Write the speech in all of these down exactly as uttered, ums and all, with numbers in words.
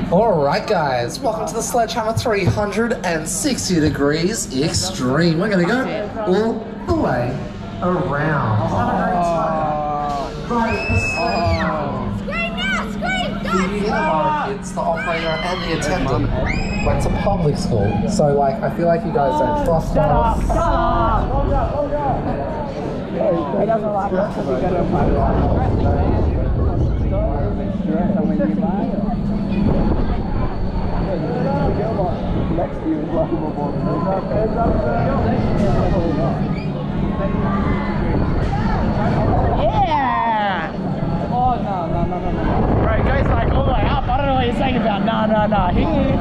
Alright guys, welcome to the Sledgehammer three hundred sixty degrees extreme. We're going to go all the way around. Oh. Right, the Sledgehammer. Scream now, scream! The unit of kids, the operator and the attendant went to public school. So like, I feel like you guys don't trust Shut up! us. Shut up! He doesn't like us because we go to a public next to you is like yeah! Oh no, no, no, no, no. Right, guys, like all the way up. I don't know what you're saying about no, no, no. Here.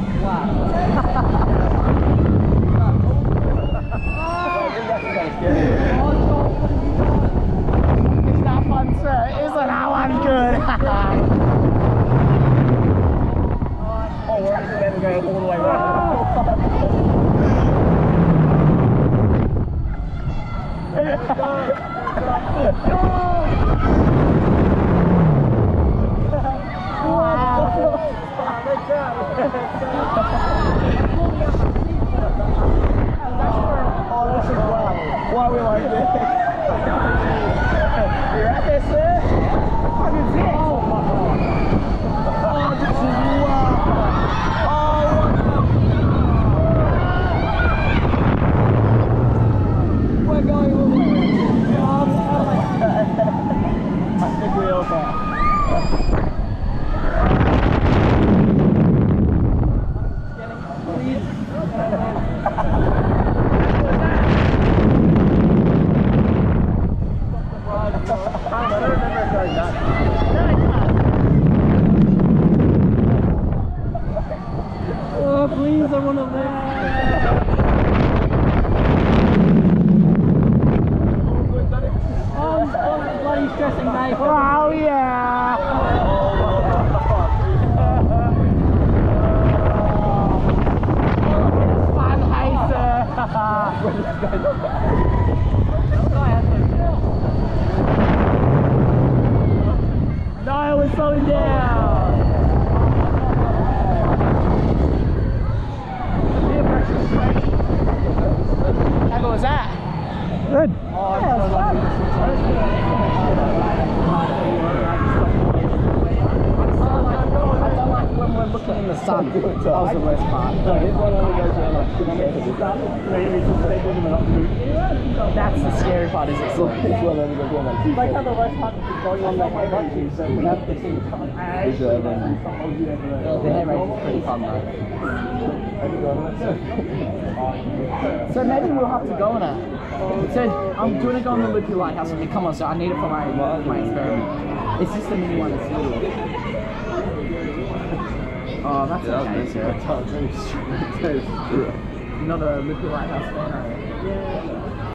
It's not fun, sir. Isn't that one good? Oh, we're actually going to go all the way around. Why we like this? You right there, sir? Look at this! Oh my god! Oh, this is wow! Oh, we're going all the way. I think we all can. Oh, please, I want to live. Oh, I'm bloody stressing, mate. Oh, yeah. Fun, hey, sir. No, we're slowing down. How good was that? Good. Oh, yeah, it was fun. When we're looking in the sun, that was the worst part. That's the scary part, is it? Like how the worst part is going on that way road too, so without the thing. The hair race is pretty fun though. So maybe we'll have to go on it. So I'm going to go on the Loopy Lighthouse with me. Come on, so I need it for my, my experiment. It's just a mini one, it's little. Oh, that's yeah, okay, sir. Not a Loopy Lighthouse fan, are you? Yeah.